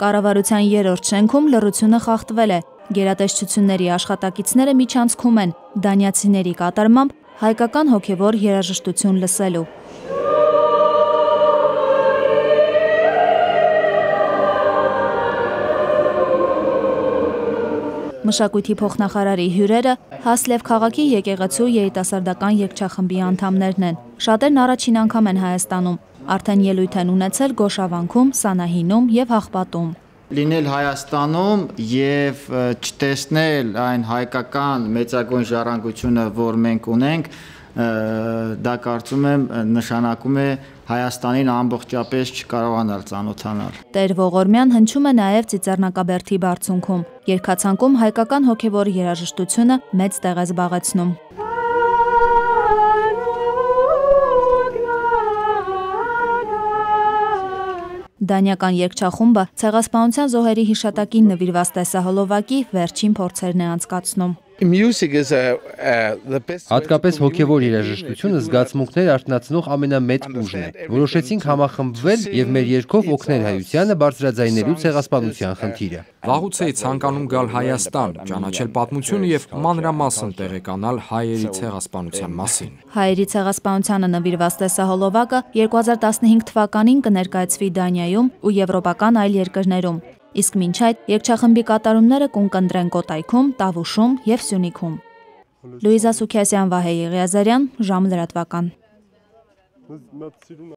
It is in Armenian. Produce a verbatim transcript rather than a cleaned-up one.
Կառավարության երրորդ շենքում լռությունը խախտվել է։ Գերատեսչությունների աշխատակիցները միջանցքում են դանիացիների կատարմամբ հայկական հոգևոր երաժշտություն լսելու։ Մշակույթի փոխնախարարի հյուրերը Հասլև քաղաքի եկեղեցու երիտասարդական երգչախմբի անդամներն են։ Շատերն առաջին անգամ են Հայաստանում, արդեն ելույթ են ունեցել Գոշավանքում, Սանահինում եւ Հաղպատում։ Լինել Հայաստանում եւ չտեսնել այն հայկական մեծագույն ժառանգությունը, որ մենք ունենք, դա կարծում եմ նշանակում է Հայաստանին ամբողջապես չկարողանալ ծանոթանալ։ Տեր Ողորմյան հնչում է նաև Ծիծեռնակաբերդի բարձունքում։ Երգացանկում հայկական հոգևոր երաժշտությունը մեծ տեղ է զբաղեցնում։ Դանիական երգչախումբը ցեղասպանության զոհերի հիշատակին նվիրված տեսահոլովակի վերջին փորձերն է անցկացնում։ Հատկապես հոգևոր երաժշտությունը զգացմունքներ արթնացնող ամենամեծ ուժն է։ Որոշեցինք համախմբվել եւ մեր երգով օգնել հայությանը բարձրաձայնելու ցեղասպանության խնդիրը։ Վաղուց էի ցանկանում գալ Հայաստան, ճանաչել պատմությունը եւ մանրամասն տեղեկանալ հայերի ցեղասպանության մասին։ Հայերի ցեղասպանությանը նվիրված տեսահոլովակը երկու հազար տասնհինգ թվականին կներկայացվի Դանիայում ու եվրոպական այլ երկրներում։ Իսկ մինչ այդ երգչախմբի կատարումները կընկնդրեն Կոտայքում, Տավուշում եւ Սյունիքում։ Լուիզա Սուքիասյան, Վահե Եղիազարյան, Ժամ լրատվական։